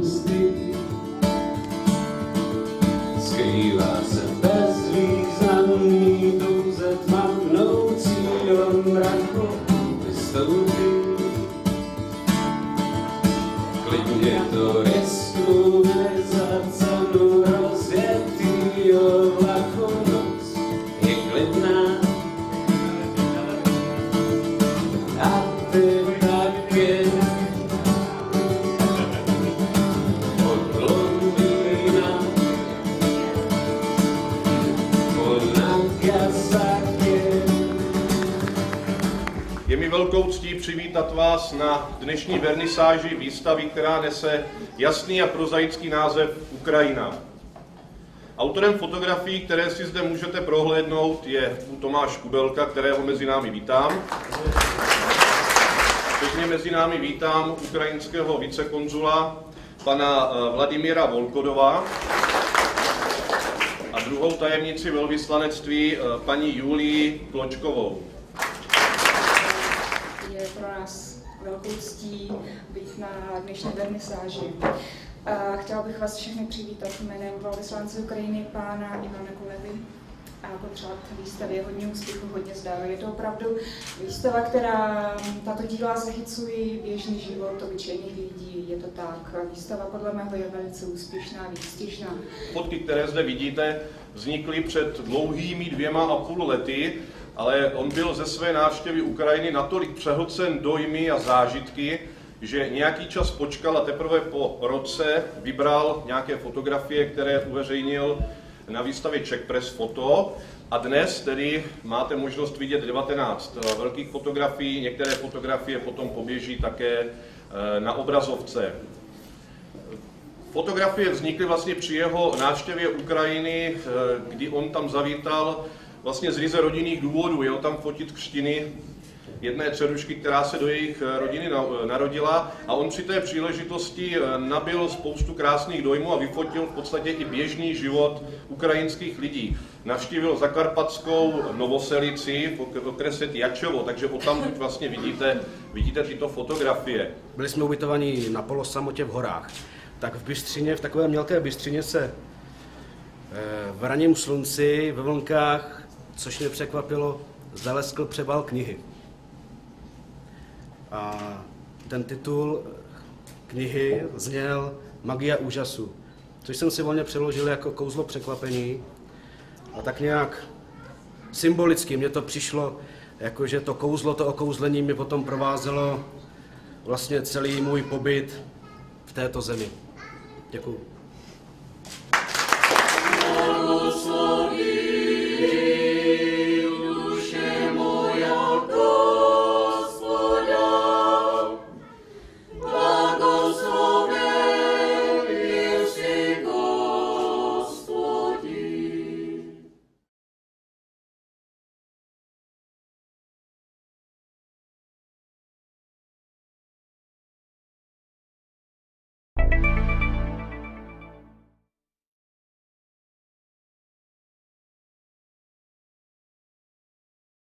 ústy. Skrývá se bezvýznamný, pouze tma mnoucí do mraku vystoupí. Klidně to riskuje za cenu rozjetýho vlaku, noc je klidná. A ty taky od Londýna po Nagasaki. Je mi velkou ctí přivítat vás na dnešní vernisáži výstavy, která nese jasný a prozaický název Ukrajina. Autorem fotografií, které si zde můžete prohlédnout, je Tomáš Kubelka, kterého mezi námi vítám. Pěkně mezi námi vítám ukrajinského vicekonzula, pana Vladimíra Volkodova, a druhou tajemnici velvyslanectví, paní Julii Kločkovou. Je pro nás velkou ctí být na dnešní vernisáži. Chtěla bych vás všechny přivítat jménem velvyslance Ukrajiny, pána Ivana Kuleby, a popřát výstavě hodně úspěchu, hodně zdraví. Je to opravdu výstava, která tato díla zachycují běžný život obyčejných lidí. Je to tak. Výstava podle mého je velice úspěšná, výstižná. Fotky, které zde vidíte, vznikly před dlouhými 2,5 lety, ale on byl ze své návštěvy Ukrajiny natolik přehlcen dojmy a zážitky, že nějaký čas počkal a teprve po roce vybral nějaké fotografie, které uveřejnil na výstavě Czech Press Photo. A dnes tedy máte možnost vidět 19 velkých fotografií, některé fotografie potom poběží také na obrazovce. Fotografie vznikly vlastně při jeho návštěvě Ukrajiny, kdy on tam zavítal vlastně z ryze rodinných důvodů. Jel tam fotit křtiny jedné dcerušky, která se do jejich rodiny narodila, a on při té příležitosti nabyl spoustu krásných dojmů a vyfotil v podstatě i běžný život ukrajinských lidí. Navštívil zakarpatskou Novoselici v okrese Tjačovo, takže odtamtud vlastně vidíte tyto fotografie. Byli jsme ubytovaní na polosamotě v horách. Tak v Bystřině, v takové mělké Bystřině se v ranním slunci, ve vlnkách, což mě překvapilo, zaleskl přebal knihy. A ten titul knihy zněl Magia úžasu, což jsem si volně přeložil jako kouzlo překvapení. A tak nějak symbolicky mně to přišlo, jakože to kouzlo, to okouzlení mě potom provázelo vlastně celý můj pobyt v této zemi. Děkuju.